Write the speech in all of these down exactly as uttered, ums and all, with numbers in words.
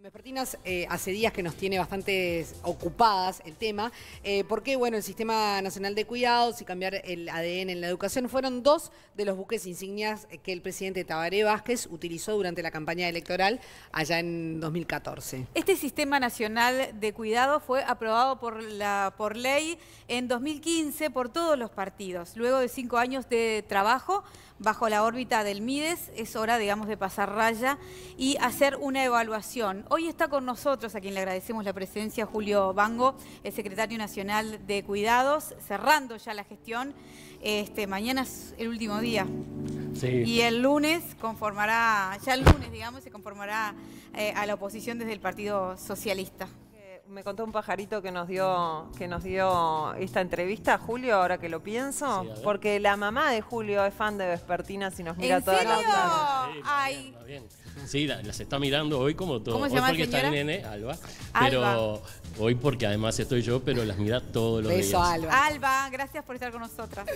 Vespertinas eh, hace días que nos tiene bastante ocupadas el tema, eh, porque bueno, el Sistema Nacional de Cuidados y cambiar el A D N en la educación fueron dos de los buques insignias que el presidente Tabaré Vázquez utilizó durante la campaña electoral allá en dos mil catorce. Este Sistema Nacional de Cuidado fue aprobado por, la, por ley en dos mil quince por todos los partidos. Luego de cinco años de trabajo bajo la órbita del MIDES, es hora, digamos, de pasar raya y hacer una evaluación. Hoy está con nosotros, a quien le agradecemos la presencia, Julio Bango, el secretario nacional de Cuidados, cerrando ya la gestión. Este, mañana es el último día. Sí. Y el lunes conformará, ya el lunes, digamos, se conformará eh, a la oposición desde el Partido Socialista. Me contó un pajarito que nos dio que nos dio esta entrevista, Julio, ahora que lo pienso, sí, porque la mamá de Julio es fan de Vespertinas y nos mira todas las tardes. Sí, Ay. va bien, va bien. Sí, la- las está mirando hoy como todo. ¿Cómo se Hoy llama, porque está señora? el nene, Alba, Alba. pero hoy porque además estoy yo, pero las mira todos los Beso, días. Alba. Alba, gracias por estar con nosotras.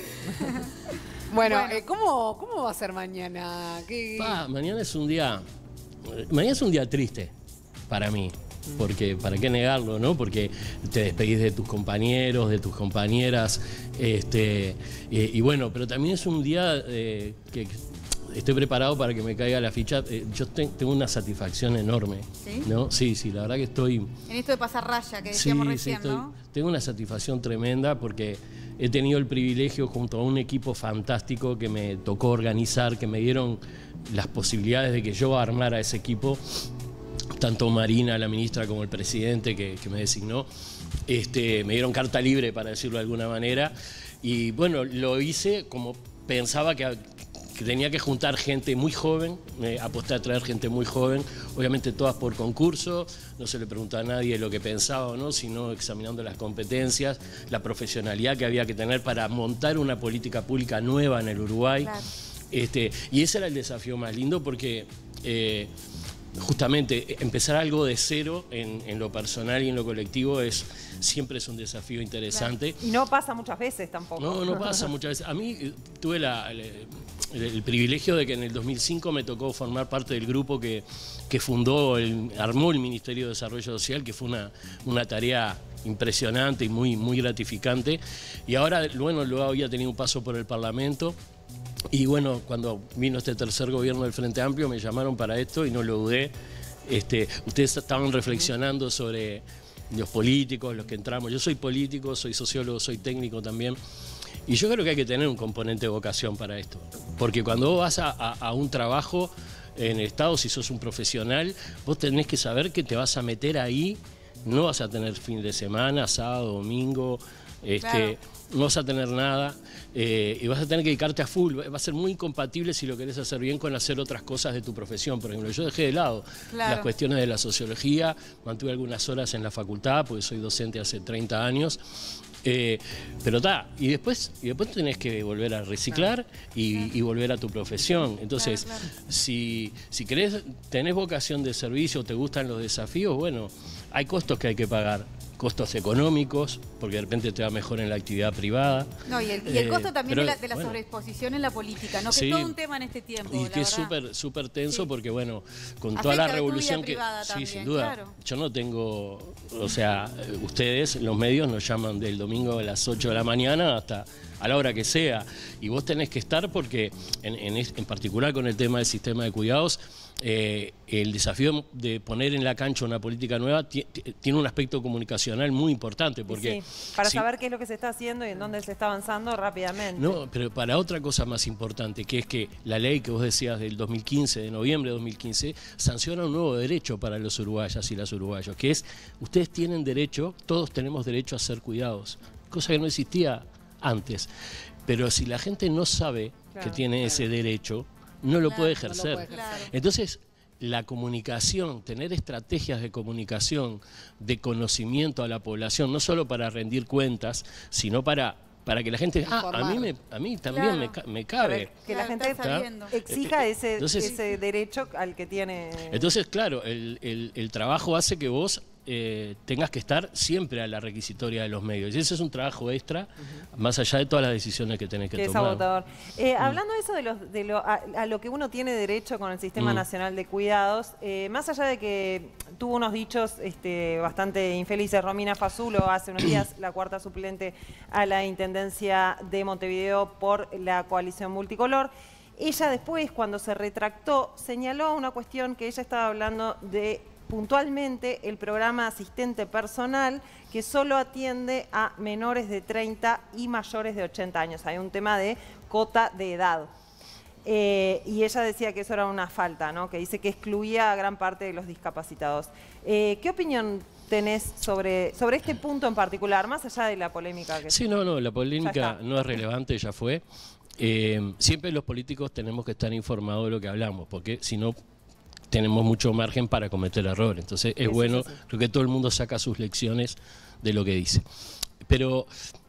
Bueno, Bueno. eh, ¿cómo, ¿cómo va a ser mañana? ¿Qué... Pa, mañana es un día, mañana es un día triste para mí. Porque, ¿para qué negarlo, no? Porque te despedís de tus compañeros, de tus compañeras, este, y, y bueno, pero también es un día eh, que estoy preparado para que me caiga la ficha. Eh, yo te, tengo una satisfacción enorme, ¿Sí? ¿no? Sí, sí, la verdad que estoy... En esto de pasar raya, que Sí, decíamos sí, recién, estoy- ¿no? tengo una satisfacción tremenda porque he tenido el privilegio junto a un equipo fantástico que me tocó organizar, que me dieron las posibilidades de que yo armara ese equipo. Tanto Marina, la ministra, como el presidente que, que me designó, este, me dieron carta libre, para decirlo de alguna manera. Y bueno, lo hice como pensaba que, que tenía que juntar gente muy joven, eh, aposté a traer gente muy joven, obviamente todas por concurso, no se le preguntó a nadie lo que pensaba o no, sino examinando las competencias, la profesionalidad que había que tener para montar una política pública nueva en el Uruguay. Claro. Este, y ese era el desafío más lindo porque... Eh, Justamente, empezar algo de cero en, en lo personal y en lo colectivo es siempre es un desafío interesante. Y no pasa muchas veces tampoco. No, no pasa muchas veces. A mí eh, tuve la, el, el- el privilegio de que en el dos mil cinco me tocó formar parte del grupo que, que fundó, el, armó el Ministerio de Desarrollo Social, que fue una, una tarea impresionante y muy, muy gratificante. Y ahora, bueno, luego había tenido un paso por el Parlamento. Y bueno, cuando vino este tercer gobierno del Frente Amplio me llamaron para esto y no lo dudé. Este, ustedes estaban reflexionando sobre los políticos, los que entramos. Yo soy político, soy sociólogo, soy técnico también. Y yo creo que hay que tener un componente de vocación para esto. Porque cuando vos vas a, a- a un trabajo en el Estado, si sos un profesional, vos tenés que saber que te vas a meter ahí, no vas a tener fin de semana, sábado, domingo, este, Claro. no vas a tener nada eh, y vas a tener que dedicarte a full. Va a ser muy incompatible si lo querés hacer bien con hacer otras cosas de tu profesión. Por ejemplo, yo dejé de lado Claro. las cuestiones de la sociología, mantuve algunas horas en la facultad porque soy docente hace treinta años. Eh, pero está, y después, y después tenés que volver a reciclar y, y volver a tu profesión. Entonces, Claro, claro. si, si querés, tenés vocación de servicio, te gustan los desafíos, bueno, hay costos que hay que pagar. Costos económicos, porque de repente te va mejor en la actividad privada. No, y el, y el Eh, costo también pero, de la, de la bueno, sobreexposición en la política, ¿no? Que sí. es todo un tema en este tiempo, Y la que es verdad. súper súper tenso Sí. porque, bueno, con Afecta toda la a tu vida revolución que... privada Sí, también, sin duda. claro. Yo no tengo... O sea, ustedes, los medios, nos llaman del domingo a las ocho de la mañana hasta a la hora que sea. Y vos tenés que estar porque, en, en, es- en particular con el tema del sistema de cuidados, eh, el desafío de poner en la cancha una política nueva ti- ti- tiene un aspecto comunicacional muy importante. Porque Sí, para si- saber qué es lo que se está haciendo y en dónde se está avanzando rápidamente. No, pero para otra cosa más importante, que es que la ley que vos decías del dos mil quince, de noviembre de dos mil quince, sanciona un nuevo derecho para los uruguayas y las uruguayos, que es, ustedes tienen derecho, todos tenemos derecho a ser cuidados, cosa que no existía antes. Pero si la gente no sabe Claro, que tiene ese derecho, no lo Claro, puede no lo ejercer. puede ejercer. Claro. Entonces, la comunicación, tener estrategias de comunicación, de conocimiento a la población, no solo para rendir cuentas, sino para, para que la gente... Ah, a mí, me, a mí también Claro. me, ca- me Para cabe. que la Claro, gente está sabiendo. exija ese, Entonces- ese derecho al que tiene. Entonces, claro, el, el- el trabajo hace que vos eh, tengas que estar siempre a la requisitoria de los medios. Y ese es un trabajo extra, uh-huh. más allá de todas las decisiones que tenés que, que tomar. Es agotador. Eh, mm. Hablando de eso, de, los, de lo, a, a lo que uno tiene derecho con el Sistema mm. Nacional de Cuidados, eh, más allá de que tuvo unos dichos este, bastante infelices, Romina Fazulo, hace unos días la cuarta suplente a la Intendencia de Montevideo por la coalición multicolor, ella después, cuando se retractó, señaló una cuestión que ella estaba hablando de puntualmente el programa asistente personal que solo atiende a menores de treinta y mayores de ochenta años. Hay un tema de cota de edad. Eh, y ella decía que eso era una falta, ¿no? Que dice que excluía a gran parte de los discapacitados. Eh, ¿Qué opinión tenés sobre, sobre este punto en particular, más allá de la polémica? Que sí, no, no, la polémica no es relevante, ya fue. Eh, siempre los políticos tenemos que estar informados de lo que hablamos, porque si no tenemos mucho margen para cometer errores. Entonces es sí, bueno, sí, sí. creo que todo el mundo saca sus lecciones de lo que dice. Pero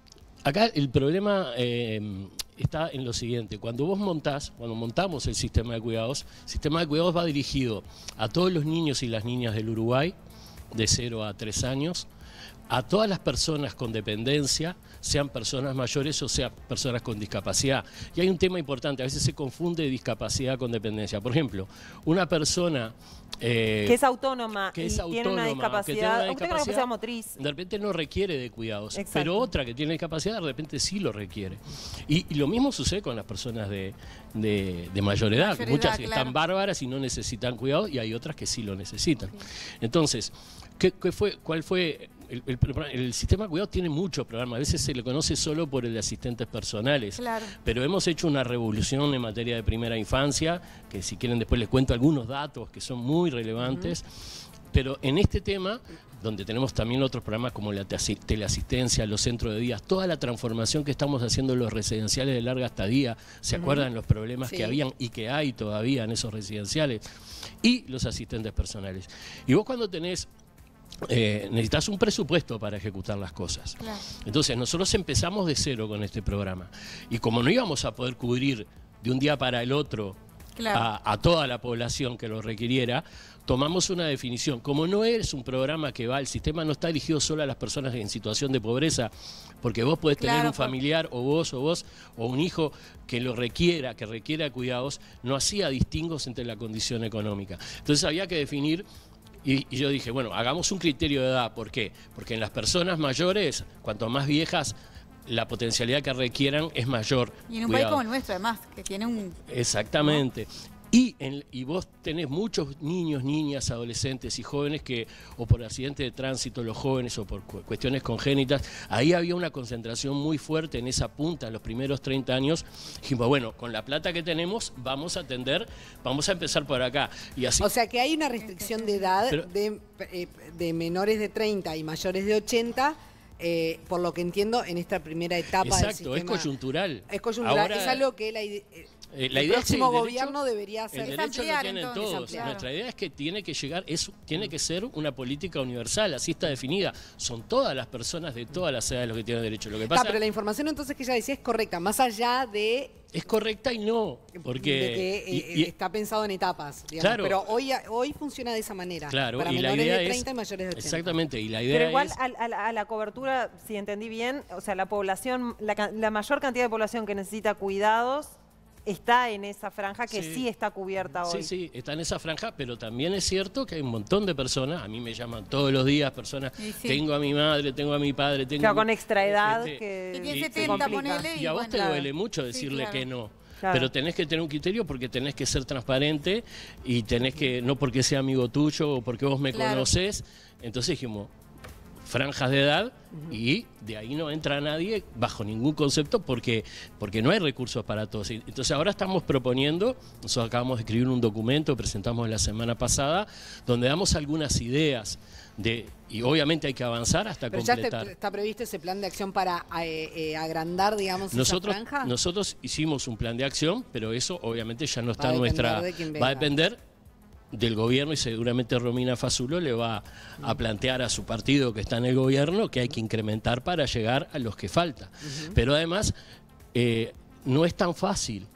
acá el problema eh, está en lo siguiente: cuando vos montás, cuando montamos el sistema de cuidados, el sistema de cuidados va dirigido a todos los niños y las niñas del Uruguay, de cero a tres años, a todas las personas con dependencia, sean personas mayores o sean personas con discapacidad. Y hay un tema importante, a veces se confunde discapacidad con dependencia. Por ejemplo, una persona eh, que es autónoma que y es tiene autónoma, una discapacidad, que tiene una discapacidad, una discapacidad motriz, de repente no requiere de cuidados. Exacto. Pero otra que tiene discapacidad de repente sí lo requiere. Y, y lo mismo sucede con las personas de, de, de mayor edad. Mayor Muchas edad, están claro. bárbaras y no necesitan cuidados, y hay otras que sí lo necesitan. Okay. Entonces, ¿qué, qué fue, ¿cuál fue...? El, el, el sistema de cuidado tiene muchos programas, a veces se le conoce solo por el de asistentes personales, claro. pero hemos hecho una revolución en materia de primera infancia, que si quieren después les cuento algunos datos que son muy relevantes, uh-huh. pero en este tema, donde tenemos también otros programas como la teleasistencia, los centros de días, toda la transformación que estamos haciendo en los residenciales de larga estadía, ¿se uh-huh. acuerdan los problemas sí. que habían y que hay todavía en esos residenciales? Y los asistentes personales. Y vos cuando tenés Eh, necesitas un presupuesto para ejecutar las cosas. Claro. Entonces nosotros empezamos de cero con este programa, y como no íbamos a poder cubrir de un día para el otro claro. a, a toda la población que lo requiriera, tomamos una definición. Como no es un programa que va, el sistema no está dirigido solo a las personas en situación de pobreza, porque vos podés tener claro, un familiar o vos o vos o un hijo que lo requiera, que requiera cuidados, no hacía distingos entre la condición económica. Entonces había que definir. Y, y yo dije, bueno, hagamos un criterio de edad. ¿Por qué? Porque en las personas mayores, cuanto más viejas, la potencialidad que requieran es mayor. Y en un Cuidado. país como el nuestro, además, que tiene un... Exactamente. ¿No? Y, en, y vos tenés muchos niños, niñas, adolescentes y jóvenes que, o por accidente de tránsito, los jóvenes, o por cu cuestiones congénitas, ahí había una concentración muy fuerte en esa punta, en los primeros treinta años. Dijimos, bueno, con la plata que tenemos, vamos a atender, vamos a empezar por acá. Y así. O sea que hay una restricción de edad Pero, de, eh, de menores de treinta y mayores de ochenta. Eh, por lo que entiendo, en esta primera etapa exacto, del sistema. es coyuntural. Es coyuntural, Ahora, es algo que la, eh, eh, la el idea próximo es que el gobierno derecho, debería hacer. El derecho lo tienen entonces, todos. claro. Nuestra idea es que tiene que llegar, es, tiene que ser una política universal, así está definida. Son todas las personas de todas las edades los que tienen derecho. Lo que pasa, ah, pero la información entonces que ella decía es correcta, más allá de... Es correcta y no, porque... De que eh, y, y, está pensado en etapas, digamos, claro, pero hoy, hoy funciona de esa manera, claro, para y menores la idea de treinta es, y mayores de ochenta. Exactamente, y la idea Pero igual es... a, a, a la cobertura, si entendí bien, o sea, la población, la, la mayor cantidad de población que necesita cuidados está en esa franja que sí, sí está cubierta hoy. Sí, sí, está en esa franja, pero también es cierto que hay un montón de personas, a mí me llaman todos los días personas, sí, sí. tengo a mi madre, tengo a mi padre, tengo... Claro, con extra edad este, que... Y tiene setenta, ponele, y a vos bueno, te claro. duele mucho decirle sí, claro. que no. Claro. Pero tenés que tener un criterio porque tenés que ser transparente y tenés que, no porque sea amigo tuyo o porque vos me claro. conocés, entonces dijimos, franjas de edad, uh-huh. y de ahí no entra nadie bajo ningún concepto porque, porque no hay recursos para todos. Entonces ahora estamos proponiendo, nosotros acabamos de escribir un documento, presentamos la semana pasada, donde damos algunas ideas de, y obviamente hay que avanzar hasta Pero completar. ¿ya está previsto ese plan de acción para eh, eh, agrandar, digamos, nosotros, esa franja? Nosotros hicimos un plan de acción, pero eso obviamente ya no está en nuestra... De va a depender del gobierno y seguramente Romina Fazulo le va a plantear a su partido que está en el gobierno que hay que incrementar para llegar a los que falta. Uh-huh. Pero además eh, no es tan fácil.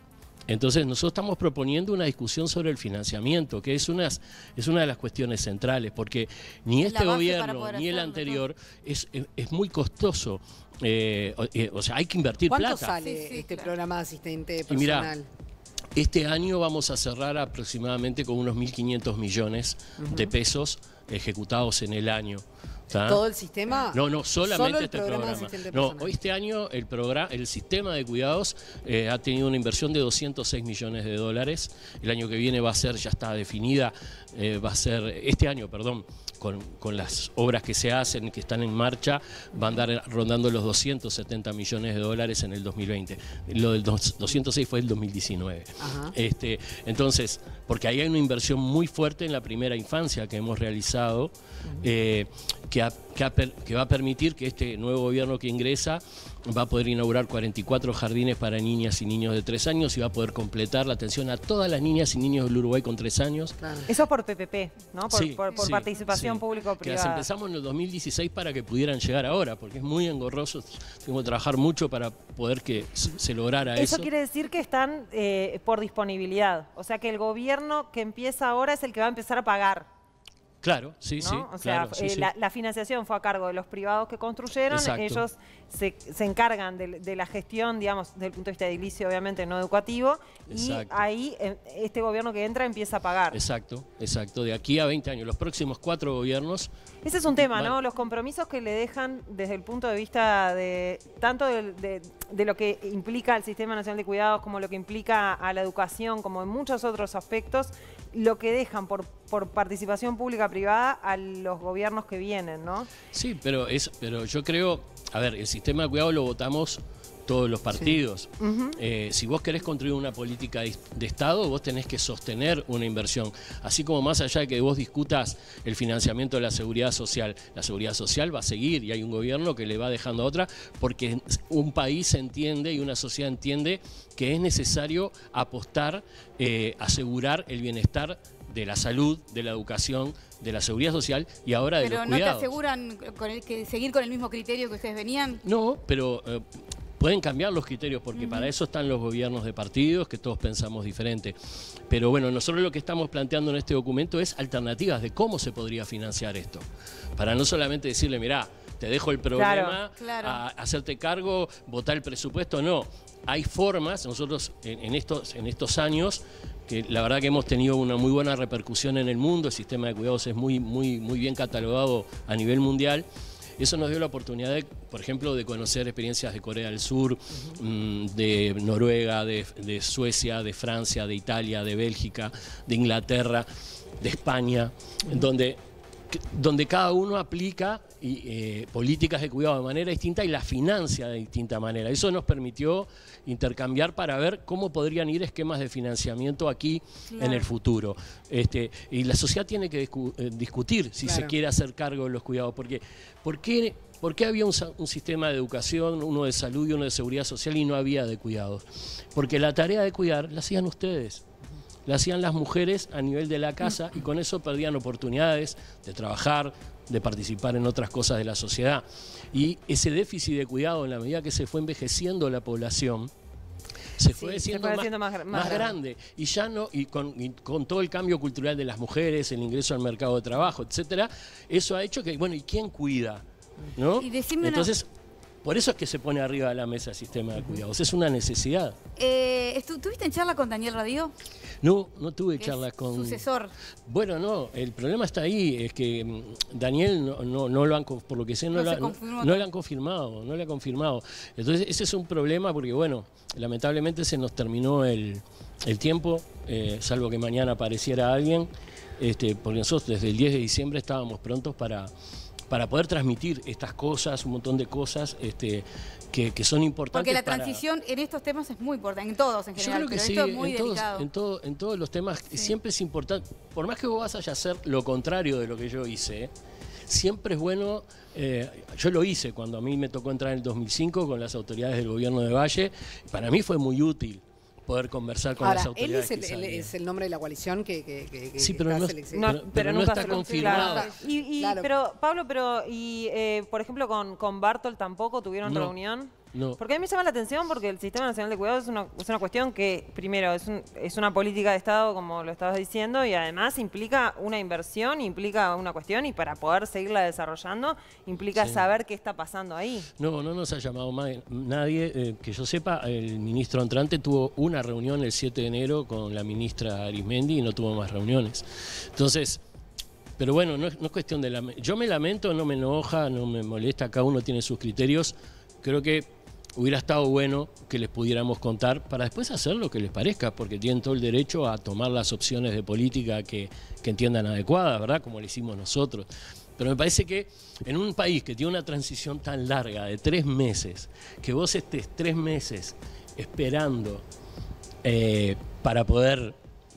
Entonces nosotros estamos proponiendo una discusión sobre el financiamiento, que es una, es una de las cuestiones centrales, porque ni Es la este base gobierno para ni el poder hacerlo, anterior es, es, es muy costoso. Eh, o, eh, o sea, hay que invertir ¿Cuánto plata. sale Sí, sí, este claro. programa de asistente Y mirá, personal? Este año vamos a cerrar aproximadamente con unos mil quinientos millones uh-huh. de pesos ejecutados en el año. ¿Tá? ¿Todo el sistema? No, no, solamente ¿Solo el este programa. programa. De asistente No, personal? este año el programa, el sistema de cuidados eh, ha tenido una inversión de doscientos seis millones de dólares. El año que viene va a ser, ya está definida, eh, va a ser, este año, perdón, con, con las obras que se hacen, que están en marcha, van a andar rondando los doscientos setenta millones de dólares en el dos mil veinte. Lo del doscientos seis fue el dos mil diecinueve. Ajá. Este, entonces, porque ahí hay una inversión muy fuerte en la primera infancia que hemos realizado, eh, que, ha, que, ha, que va a permitir que este nuevo gobierno que ingresa va a poder inaugurar cuarenta y cuatro jardines para niñas y niños de tres años y va a poder completar la atención a todas las niñas y niños del Uruguay con tres años. Claro. Eso es por P P P, ¿no? Por, Sí, por, por sí, participación sí. público-privada. Que las empezamos en el dos mil dieciséis para que pudieran llegar ahora, porque es muy engorroso, tengo que trabajar mucho para poder que se lograra eso. Eso quiere decir que están eh, por disponibilidad, o sea que el gobierno que empieza ahora es el que va a empezar a pagar. Claro, sí, ¿no? sí. O sea, claro, sí, eh, sí. La, la financiación fue a cargo de los privados que construyeron, Exacto. ellos se, se encargan de, de la gestión, digamos, desde el punto de vista edilicio, obviamente no educativo, Exacto. y ahí eh, este gobierno que entra empieza a pagar. Exacto, exacto. De aquí a veinte años, los próximos cuatro gobiernos. Ese es un tema, Vale. ¿no? Los compromisos que le dejan desde el punto de vista de tanto de, de, de lo que implica el Sistema Nacional de Cuidados, como lo que implica a la educación, como en muchos otros aspectos, lo que dejan por, por participación pública-privada a los gobiernos que vienen, ¿no? Sí, pero, es, pero yo creo, a ver, el sistema de cuidado lo votamos todos los partidos. Sí. Uh-huh. eh, si vos querés construir una política de, de Estado, vos tenés que sostener una inversión. Así como más allá de que vos discutas el financiamiento de la seguridad social, la seguridad social va a seguir y hay un gobierno que le va dejando a otra, porque un país entiende y una sociedad entiende que es necesario apostar, eh, asegurar el bienestar de la salud, de la educación, de la seguridad social y ahora de pero los no cuidados. te aseguran con el, que seguir con el mismo criterio que ustedes venían. No, pero eh, pueden cambiar los criterios porque Uh-huh. para eso están los gobiernos de partidos, que todos pensamos diferente. Pero bueno, nosotros lo que estamos planteando en este documento es alternativas de cómo se podría financiar esto. Para no solamente decirle, mirá, te dejo el problema, Claro, claro. a hacerte cargo, votar el presupuesto, no. Hay formas, nosotros en, en, estos, en estos años, que la verdad que hemos tenido una muy buena repercusión en el mundo, el sistema de cuidados es muy, muy, muy bien catalogado a nivel mundial. Eso nos dio la oportunidad, de, por ejemplo, de conocer experiencias de Corea del Sur, uh-huh. mmm, de Noruega, de, de Suecia, de Francia, de Italia, de Bélgica, de Inglaterra, de España, uh-huh. donde, donde cada uno aplica y, eh, políticas de cuidado de manera distinta y las financia de distinta manera. Eso nos permitió intercambiar para ver cómo podrían ir esquemas de financiamiento aquí claro. en el futuro. Este, y la sociedad tiene que discu eh, discutir si claro. se quiere hacer cargo de los cuidados, porque ¿por qué, por qué había un, un sistema de educación, uno de salud y uno de seguridad social y no había de cuidados? Porque la tarea de cuidar la hacían ustedes. La hacían las mujeres a nivel de la casa y con eso perdían oportunidades de trabajar, de participar en otras cosas de la sociedad. Y ese déficit de cuidado, en la medida que se fue envejeciendo la población, se fue sí, haciendo, se fue más, haciendo más, más, más grande. grande. Y ya no, y con, y con todo el cambio cultural de las mujeres, el ingreso al mercado de trabajo, etcétera, eso ha hecho que, bueno, ¿y quién cuida? ¿No? Y decime Entonces, una... por eso es que se pone arriba de la mesa el sistema de cuidados. Es una necesidad. Eh, ¿Tuviste en charla con Daniel Radio? No, no tuve charlas con... sucesor. Bueno, no, el problema está ahí, es que Daniel no, no, no lo han, por lo que sé, no, no, la, no, no le han confirmado, no le han confirmado. Entonces ese es un problema porque, bueno, lamentablemente se nos terminó el, el tiempo, eh, salvo que mañana apareciera alguien, este, porque nosotros desde el diez de diciembre estábamos prontos para... para poder transmitir estas cosas, un montón de cosas este, que, que son importantes. Porque la para... transición en estos temas es muy importante, en todos en general, Yo creo que pero sí, esto es muy en, todos, delicado. en, todo, en todos los temas sí. siempre es importante, por más que vos vayas a hacer lo contrario de lo que yo hice, siempre es bueno, eh, yo lo hice cuando a mí me tocó entrar en el dos mil cinco con las autoridades del gobierno de Valle, para mí fue muy útil poder conversar con Ahora, las autoridades. él es el, él es el nombre de la coalición que, que, que, sí, que pero, está no, seleccionado. pero, no, pero, pero no nunca está se lo confirmado. claro. Y, y, claro. Pero, Pablo, pero y eh, por ejemplo con, con Bartol tampoco tuvieron no, reunión. No. Porque a mí me llama la atención porque el Sistema Nacional de Cuidados es una, es una cuestión que, primero, es, un, es una política de Estado, como lo estabas diciendo, y además implica una inversión, implica una cuestión, y para poder seguirla desarrollando, implica Sí. saber qué está pasando ahí. No, no nos ha llamado más nadie. Eh, que yo sepa, el ministro entrante tuvo una reunión el siete de enero con la ministra Arismendi y no tuvo más reuniones. Entonces, pero bueno, no es, no es cuestión de... Lame- yo me lamento, no me enoja, no me molesta, cada uno tiene sus criterios. Creo que hubiera estado bueno que les pudiéramos contar para después hacer lo que les parezca, porque tienen todo el derecho a tomar las opciones de política que, que entiendan adecuadas, ¿verdad? Como lo hicimos nosotros. Pero me parece que en un país que tiene una transición tan larga de tres meses, que vos estés tres meses esperando eh, para poder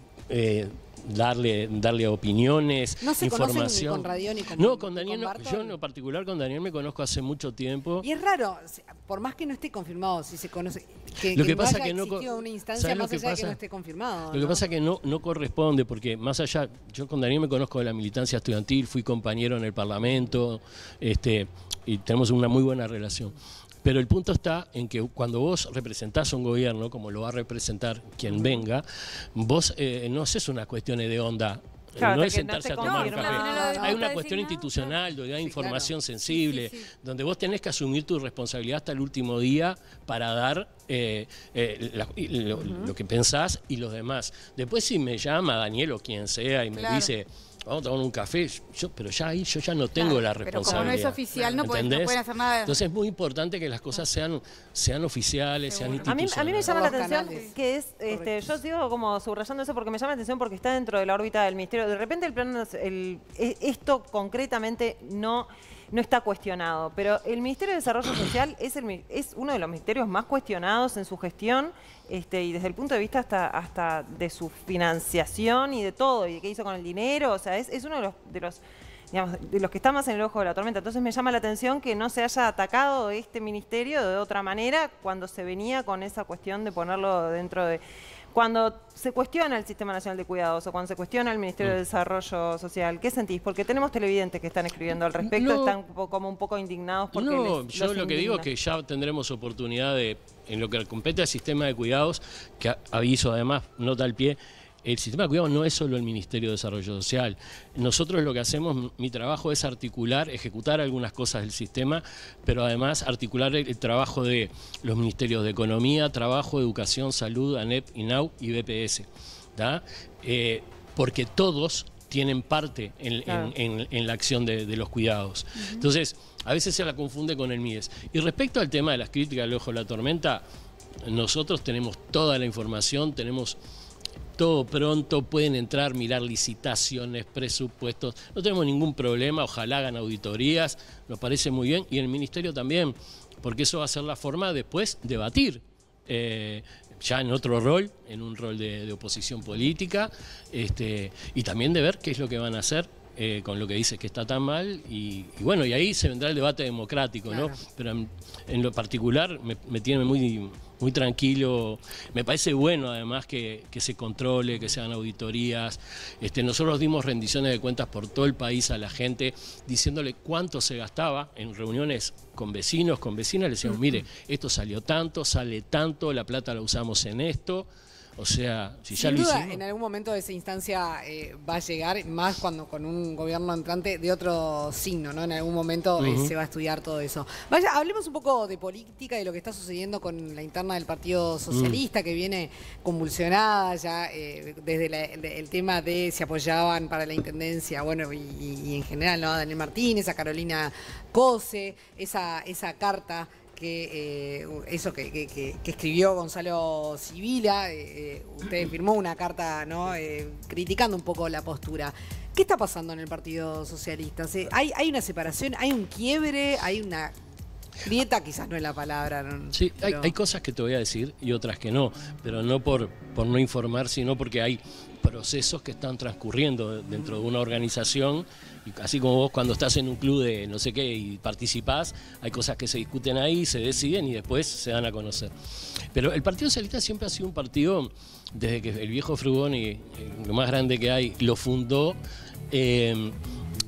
eh, darle, darle opiniones, No se conocen información. ni con Radión ni con- No, con ni Daniel, con no, Barton. yo en lo particular con Daniel me conozco hace mucho tiempo. Y es raro, por más que no esté confirmado, si se conoce, que, Lo que que pasa no haya que no co- existido una instancia ¿sabes lo más que allá de que pasa? no esté confirmado. Lo que ¿no? pasa es que no, no corresponde, porque más allá, yo con Daniel me conozco de la militancia estudiantil, fui compañero en el Parlamento, este, y tenemos una muy buena relación. Pero el punto está en que cuando vos representás a un gobierno, como lo va a representar quien venga, vos eh, no haces unas cuestiones de onda. Claro, no hasta es que no sentarse te a tomar un confirme. café. No, no, no, Hay no una está cuestión designado, institucional donde hay Sí, información claro. sensible, Sí, sí, sí. donde vos tenés que asumir tu responsabilidad hasta el último día para dar eh, eh, la- y lo, lo que pensás y los demás. Después si me llama Daniel o quien sea y me Claro. dice, vamos a tomar un café, yo, pero ya ahí yo ya no tengo Claro, la pero responsabilidad. como no es oficial, no pueden- no ¿entendés? pueden hacer nada. Entonces es muy importante que las cosas sean, sean oficiales, sean Seguro. A mí, institucionales. a mí me llama la Los atención canales. que es, este, yo sigo como subrayando eso porque me llama la atención porque está dentro de la órbita del ministerio. De repente el plan, el, e- esto concretamente no, no está cuestionado, pero el Ministerio de Desarrollo Social es, el, mi- es uno de los ministerios más cuestionados en su gestión, este, y desde el punto de vista hasta, hasta de su financiación y de todo, y de qué hizo con el dinero, o sea, es, es uno de los, de los digamos, de los que está más en el ojo de la tormenta. Entonces me llama la atención que no se haya atacado este ministerio de otra manera cuando se venía con esa cuestión de ponerlo dentro de... Cuando se cuestiona el Sistema Nacional de Cuidados o cuando se cuestiona el Ministerio de Desarrollo Social, ¿qué sentís? Porque tenemos televidentes que están escribiendo al respecto, No. están un poco- como un poco indignados porque No, les- yo los lo que digo es indigna. que ya tendremos oportunidad de, en lo que compete al sistema de cuidados, que a- aviso además, nota al pie, el sistema de cuidados no es solo el Ministerio de Desarrollo Social. Nosotros lo que hacemos, mi trabajo es articular, ejecutar algunas cosas del sistema, pero además articular el, el trabajo de los Ministerios de Economía, Trabajo, Educación, Salud, ANEP, INAU y B P S. ¿tá? Eh, porque todos tienen parte en, en- Claro. en- en la acción de, de los cuidados. Entonces, a veces se la confunde con el MIDES. Y respecto al tema de las críticas del ojo de la tormenta, nosotros tenemos toda la información, tenemos todo pronto, pueden entrar, mirar licitaciones, presupuestos, no tenemos ningún problema, ojalá hagan auditorías, nos parece muy bien, y el Ministerio también, porque eso va a ser la forma después de debatir. Eh, ya en otro rol, en un rol de, de oposición política, este, y también de ver qué es lo que van a hacer eh, con lo que dice que está tan mal, y, y bueno, y ahí se vendrá el debate democrático, ¿no? Claro. Pero en, en lo particular me, me tiene muy, muy tranquilo, me parece bueno además que, que se controle, que se hagan auditorías. Este, nosotros dimos rendiciones de cuentas por todo el país a la gente, diciéndole cuánto se gastaba en reuniones con vecinos, con vecinas, le decíamos, mire, esto salió tanto, sale tanto, la plata la usamos en esto. O sea, si ya Sin lo duda, hicimos. en algún momento esa instancia eh, va a llegar, más cuando con un gobierno entrante de otro signo, ¿no? En algún momento eh, Ujú. se va a estudiar todo eso. Vaya, hablemos un poco de política y de lo que está sucediendo con la interna del Partido Socialista, que viene convulsionada ya eh, desde la- de- el tema de si apoyaban para la intendencia, bueno, y, y- y en general, ¿no? A Daniel Martínez, a Carolina Cose, esa, esa carta que eh, eso que, que- que- que escribió Gonzalo Sibila, eh, eh, usted firmó una carta, ¿no? Eh, criticando un poco la postura. ¿Qué está pasando en el Partido Socialista? ¿Se- ¿Hay, hay una separación? ¿Hay un quiebre? ¿Hay una grieta? Quizás no es la palabra. ¿no? Sí, hay, Pero- hay cosas que te voy a decir y otras que no, pero no por, por no informar, sino porque hay procesos que están transcurriendo dentro de una organización, y así como vos cuando estás en un club de no sé qué y participás, hay cosas que se discuten ahí, se deciden y después se dan a conocer. Pero el Partido Socialista siempre ha sido un partido, desde que el viejo Frugoni, eh, lo más grande que hay, lo fundó, eh,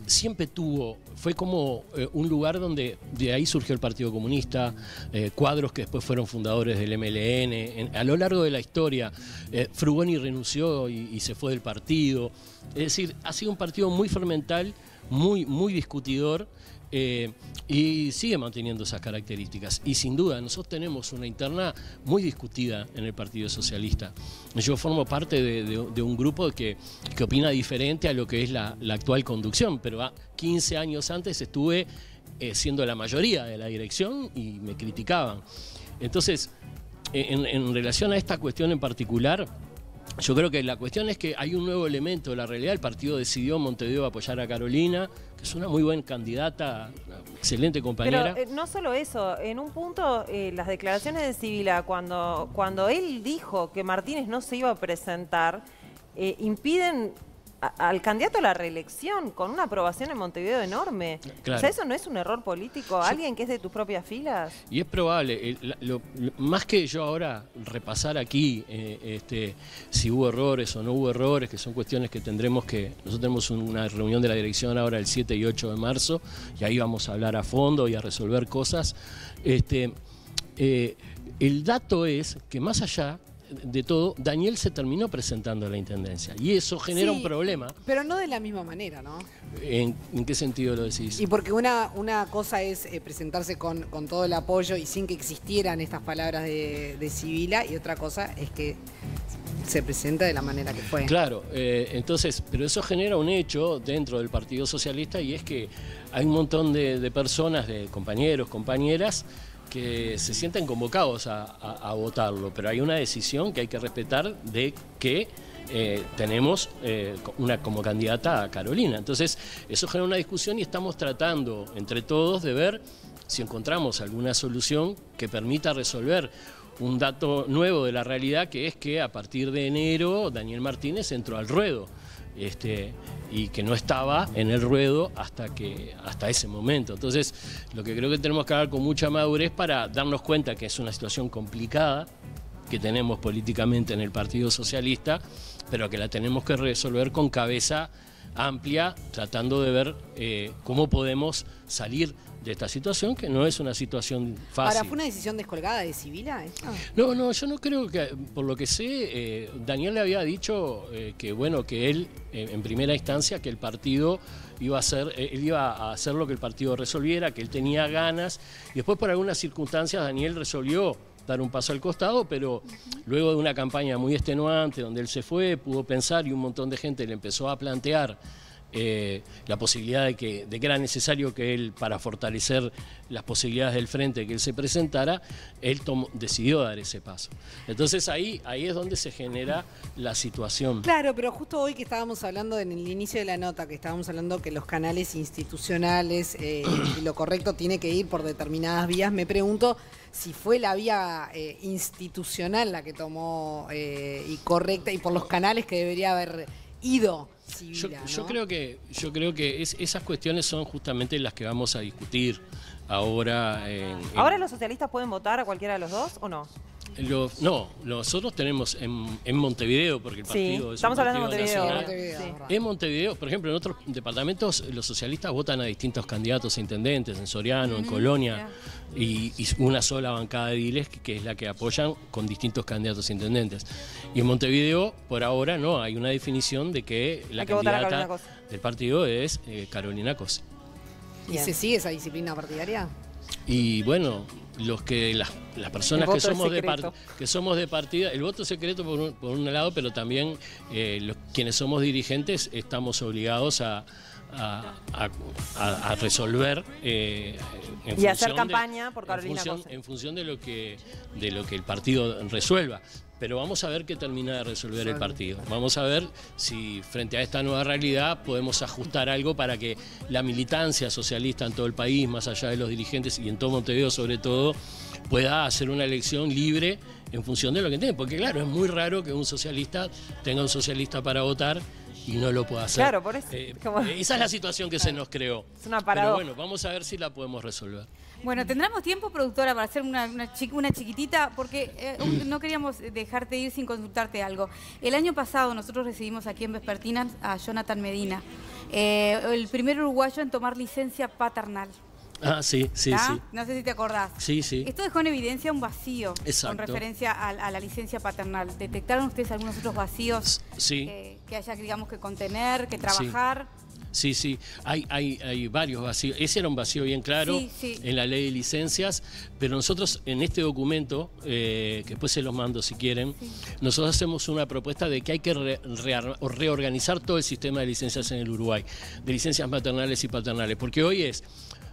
siempre tuvo, fue como eh, un lugar donde de ahí surgió el Partido Comunista, eh, cuadros que después fueron fundadores del M L N, en, a lo largo de la historia, eh, Frugoni renunció y, y se fue del partido, es decir, ha sido un partido muy fermental, muy, muy discutidor, Eh, y sigue manteniendo esas características. Y sin duda, nosotros tenemos una interna muy discutida en el Partido Socialista. Yo formo parte de, de, de un grupo que, que opina diferente a lo que es la, la actual conducción, pero a quince años antes estuve eh, siendo la mayoría de la dirección y me criticaban. Entonces, en, en relación a esta cuestión en particular, yo creo que la cuestión es que hay un nuevo elemento de la realidad. El partido decidió en Montevideo apoyar a Carolina, que es una muy buena candidata, una excelente compañera. Pero eh, no solo eso, en un punto eh, las declaraciones de Sibila, cuando, cuando él dijo que Martínez no se iba a presentar, eh, impiden a, al candidato a la reelección con una aprobación en Montevideo enorme. Claro. O sea, ¿eso no es un error político? Yo, ¿Alguien que es de tus propias filas? Y es probable, el, lo, lo, más que yo ahora repasar aquí eh, este, si hubo errores o no hubo errores, que son cuestiones que tendremos que... Nosotros tenemos una reunión de la dirección ahora el siete y ocho de marzo, y ahí vamos a hablar a fondo y a resolver cosas. Este, eh, el dato es que más allá de todo, Daniel se terminó presentando a la Intendencia y eso genera sí, un problema. Pero no de la misma manera, ¿no? ¿En, en qué sentido lo decís? Y porque una, una cosa es eh, presentarse con, con todo el apoyo y sin que existieran estas palabras de, de Sibila, y otra cosa es que se presenta de la manera que fue. Claro, eh, entonces, pero eso genera un hecho dentro del Partido Socialista, y es que hay un montón de, de personas, de compañeros, compañeras, que se sienten convocados a, a, a votarlo, pero hay una decisión que hay que respetar de que eh, tenemos eh, una como candidata a Carolina. Entonces, eso genera una discusión y estamos tratando entre todos de ver si encontramos alguna solución que permita resolver un dato nuevo de la realidad, que es que a partir de enero Daniel Martínez entró al ruedo. Este, y que no estaba en el ruedo hasta, que, hasta ese momento. Entonces, lo que creo que tenemos que hablar con mucha madurez para darnos cuenta que es una situación complicada que tenemos políticamente en el Partido Socialista, pero que la tenemos que resolver con cabeza amplia, tratando de ver eh, cómo podemos salir de esta situación, que no es una situación fácil. Ahora, ¿fue una decisión descolgada de Sibila esta? No, no, yo no creo que, por lo que sé, eh, Daniel le había dicho eh, que, bueno, que él, eh, en primera instancia, que el partido iba a hacer, eh, él iba a hacer lo que el partido resolviera, que él tenía ganas, y después por algunas circunstancias Daniel resolvió dar un paso al costado, pero luego de una campaña muy extenuante, donde él se fue, pudo pensar y un montón de gente le empezó a plantear Eh, la posibilidad de que, de que era necesario que él, para fortalecer las posibilidades del frente, que él se presentara, él tomó, decidió dar ese paso. Entonces ahí, ahí es donde se genera la situación. Claro, pero justo hoy que estábamos hablando en el inicio de la nota, que estábamos hablando que los canales institucionales eh, y lo correcto tiene que ir por determinadas vías, me pregunto si fue la vía eh, institucional la que tomó eh, y correcta, y por los canales que debería haber ido. Sibila, yo, ¿no? yo creo que, yo creo que es, esas cuestiones son justamente las que vamos a discutir ahora. En, ¿Ahora en, los socialistas pueden votar a cualquiera de los dos o no? Lo, no, nosotros tenemos en, en Montevideo, porque el partido sí, es estamos un hablando de partido Montevideo. nacional. Montevideo, sí. En Montevideo, por ejemplo, en otros departamentos los socialistas votan a distintos candidatos a intendentes, en Soriano, en Colonia, y, y una sola bancada de ediles que, que es la que apoyan con distintos candidatos a intendentes. Y en Montevideo, por ahora, no, hay una definición de que la Hay que votar a candidata Carolina Cose. del partido es eh, Carolina Cose. ¿Y se sigue esa disciplina partidaria? Y bueno, los que las, las personas El que voto es somos de secreto. par, que somos de partida, el voto secreto por un, por un lado, pero también eh, los, quienes somos dirigentes estamos obligados a, a, a, a resolver eh, en y hacer función campaña de, por Carolina en función, Cose. en función de lo que de lo que el partido resuelva. Pero vamos a ver qué termina de resolver el partido. Vamos a ver si frente a esta nueva realidad podemos ajustar algo para que la militancia socialista en todo el país, más allá de los dirigentes y en todo Montevideo sobre todo, pueda hacer una elección libre en función de lo que tiene. Porque claro, es muy raro que un socialista tenga un socialista para votar y no lo pueda hacer. Claro, por eso. Eh, Como- esa es la situación que se nos creó. Es una Pero paradoja. bueno, vamos a ver si la podemos resolver. Bueno, ¿tendremos tiempo, productora, para hacer una, una, chi- una chiquitita? Porque eh, un- no queríamos dejarte ir sin consultarte algo. El año pasado nosotros recibimos aquí en Vespertina a Jonathan Medina, eh, el primer uruguayo en tomar licencia paternal. Ah, sí, sí, ¿tá? sí. No sé si te acordás. Sí, sí. Esto dejó en evidencia un vacío Exacto. con referencia a, a la licencia paternal. ¿Detectaron ustedes algunos otros vacíos Sí. que, que haya, digamos, que contener, que trabajar? Sí, sí, hay, hay, hay varios vacíos. Ese era un vacío bien claro Sí, sí. en la ley de licencias, pero nosotros en este documento, eh, que después se los mando si quieren, Sí. nosotros hacemos una propuesta de que hay que re- rear- o reorganizar todo el sistema de licencias en el Uruguay, de licencias maternales y paternales, porque hoy es,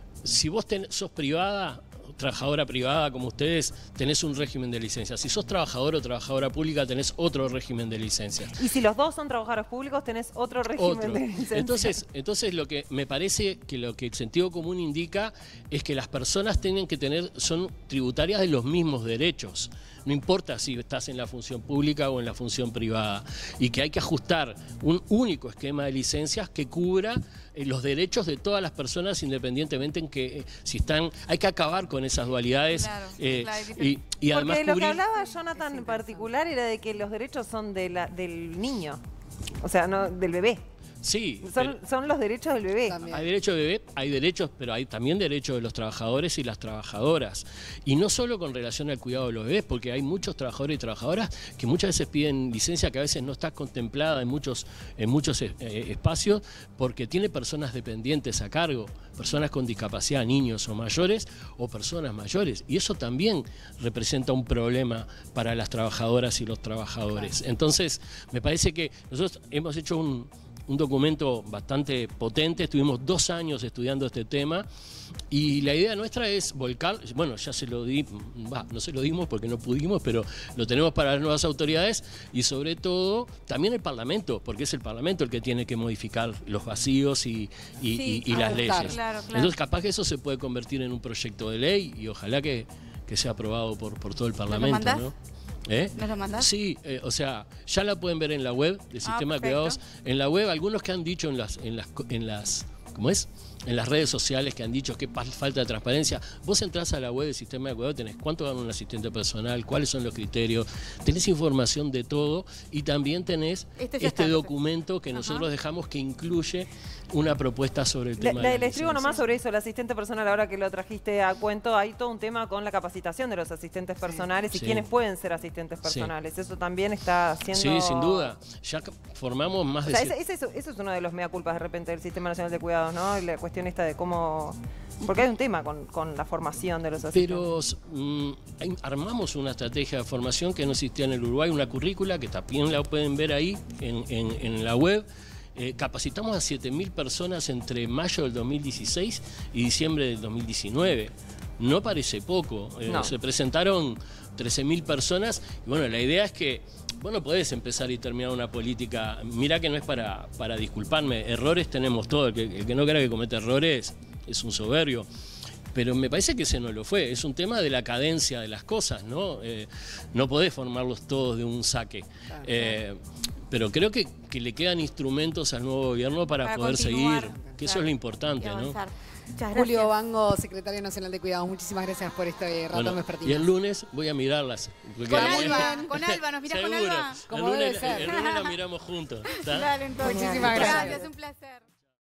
si vos ten- sos privada, trabajadora privada como ustedes, tenés un régimen de licencias. Si sos trabajador o trabajadora pública, tenés otro régimen de licencias. Y si los dos son trabajadores públicos, tenés otro régimen Otro. de licencia. Entonces, entonces lo que me parece que lo que el sentido común indica es que las personas tienen que tener, son tributarias de los mismos derechos. No importa si estás en la función pública o en la función privada. Y que hay que ajustar un único esquema de licencias que cubra eh, los derechos de todas las personas independientemente en que eh, si están. Hay que acabar con esas dualidades. Claro, eh, claro, es y, diferente. y además Porque lo que cubrir. hablaba Jonathan en particular era de que los derechos son de la, del niño, o sea, no del bebé. Sí. Son, son los derechos del bebé. También. Hay derecho de bebé, hay derechos, pero hay también derechos de los trabajadores y las trabajadoras. Y no solo con relación al cuidado de los bebés, porque hay muchos trabajadores y trabajadoras que muchas veces piden licencia que a veces no está contemplada en muchos, en muchos eh, espacios, porque tiene personas dependientes a cargo, personas con discapacidad, niños o mayores, o personas mayores. Y eso también representa un problema para las trabajadoras y los trabajadores. Entonces, me parece que nosotros hemos hecho un... un documento bastante potente, estuvimos dos años estudiando este tema y la idea nuestra es volcar, bueno, ya se lo di, bah, no se lo dimos porque no pudimos, pero lo tenemos para las nuevas autoridades y sobre todo también el Parlamento, porque es el Parlamento el que tiene que modificar los vacíos y, y, Sí, y- y las ajustar. leyes. Claro, claro. Entonces capaz que eso se puede convertir en un proyecto de ley y ojalá que, que sea aprobado por, por todo el Parlamento, mandás? ¿no? ¿Eh? ¿Nos lo mandás? Sí, eh, o sea, ya la pueden ver en la web del Sistema de perfecto. Cuidados. En la web, algunos que han dicho en las, en las, en las, ¿cómo es? En las redes sociales que han dicho que pa- falta de transparencia. Vos entrás a la web del Sistema de Cuidados, tenés cuánto gana un asistente personal, cuáles son los criterios, tenés información de todo y también tenés Esto ya este está. documento que Ajá. nosotros dejamos que incluye una propuesta sobre el Le, tema le- de le las escribo nomás licencias. sobre eso, el asistente personal, ahora que lo trajiste a cuento, hay todo un tema con la capacitación de los asistentes personales y Sí. quiénes pueden ser asistentes personales. Eso también está haciendo... Sí, sin duda. Ya ca- formamos más O de... sea, siete- ese, ese- eso es uno de los mea culpas de repente del Sistema Nacional de Cuidados, ¿no? La cuestión esta de cómo... Porque hay un tema con, con la formación de los asistentes. Pero mm, hay- armamos una estrategia de formación que no existía en el Uruguay, una currícula que también la pueden ver ahí en, en- en la web. Eh, capacitamos a siete mil personas entre mayo del dos mil dieciséis y diciembre del dos mil diecinueve. No parece poco. Eh, No. Se presentaron trece mil personas y bueno, la idea es que vos no podés empezar y terminar una política. Mirá que no es para, para disculparme, errores tenemos todos. El que, el que no crea que comete errores es un soberbio. Pero me parece que ese no lo fue. Es un tema de la cadencia de las cosas, ¿no? Eh, no podés formarlos todos de un saque. Eh, pero creo que, que le quedan instrumentos al nuevo gobierno para, Para poder continuar, seguir, que eso claro, es lo y importante, ¿no? avanzar. Muchas gracias. Julio Bango, secretario nacional de Cuidados, muchísimas gracias por este rato Bueno, en y Vespertina. el lunes voy a mirarlas. porque Con el lunes- Alba, con Alba, ¿nos mirás con Seguro. Alba? El Como lunes, debe ser. el lunes la miramos juntos. ¿está? Dale, entonces. Muchísimas gracias. Gracias, un placer.